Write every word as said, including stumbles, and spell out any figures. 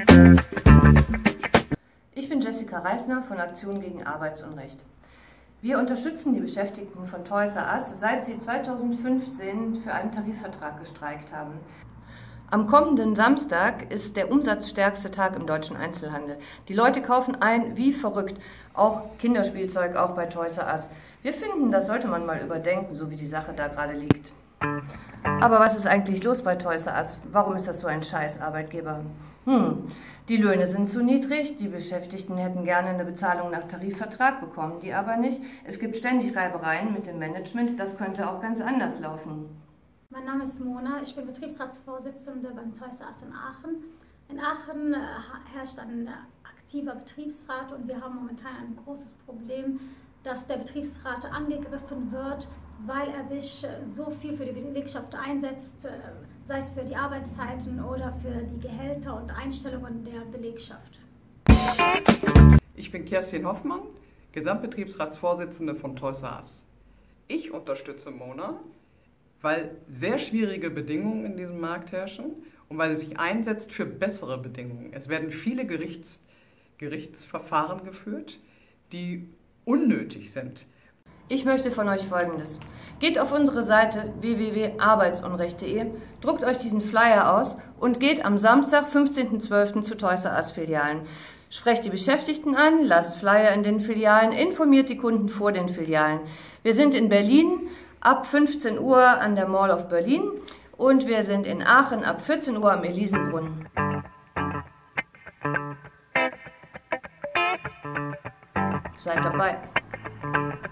Ich bin Jessica Reisner von Aktion gegen Arbeitsunrecht. Wir unterstützen die Beschäftigten von Toys R Us, seit sie zweitausendfünfzehn für einen Tarifvertrag gestreikt haben. Am kommenden Samstag ist der umsatzstärkste Tag im deutschen Einzelhandel. Die Leute kaufen ein wie verrückt, auch Kinderspielzeug, auch bei Toys R Us. Wir finden, das sollte man mal überdenken, so wie die Sache da gerade liegt. Aber was ist eigentlich los bei Toys R Us? Warum ist das so ein scheiß Arbeitgeber? Hm, die Löhne sind zu niedrig, die Beschäftigten hätten gerne eine Bezahlung nach Tarifvertrag, bekommen die aber nicht. Es gibt ständig Reibereien mit dem Management, das könnte auch ganz anders laufen. Mein Name ist Mona, ich bin Betriebsratsvorsitzende beim Toys R Us in Aachen. In Aachen äh, herrscht ein aktiver Betriebsrat und wir haben momentan ein großes Problem, dass der Betriebsrat angegriffen wird, weil er sich so viel für die Belegschaft einsetzt, äh, sei es für die Arbeitszeiten oder für die Gehälter und Einstellungen der Belegschaft. Ich bin Kerstin Hoffmann, Gesamtbetriebsratsvorsitzende von Toys R Us. Ich unterstütze Mona, weil sehr schwierige Bedingungen in diesem Markt herrschen und weil sie sich einsetzt für bessere Bedingungen. Es werden viele Gerichts, Gerichtsverfahren geführt, die unnötig sind. Ich möchte von euch Folgendes. Geht auf unsere Seite w w w punkt arbeitsunrecht punkt de, druckt euch diesen Flyer aus und geht am Samstag, fünfzehnten zwölften zu Toys R Us Filialen. Sprecht die Beschäftigten an, lasst Flyer in den Filialen, informiert die Kunden vor den Filialen. Wir sind in Berlin ab fünfzehn Uhr an der Mall of Berlin und wir sind in Aachen ab vierzehn Uhr am Elisenbrunnen. Seid dabei.